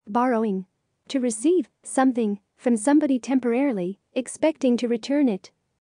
Borrowing. To receive something from somebody temporarily, expecting to return it.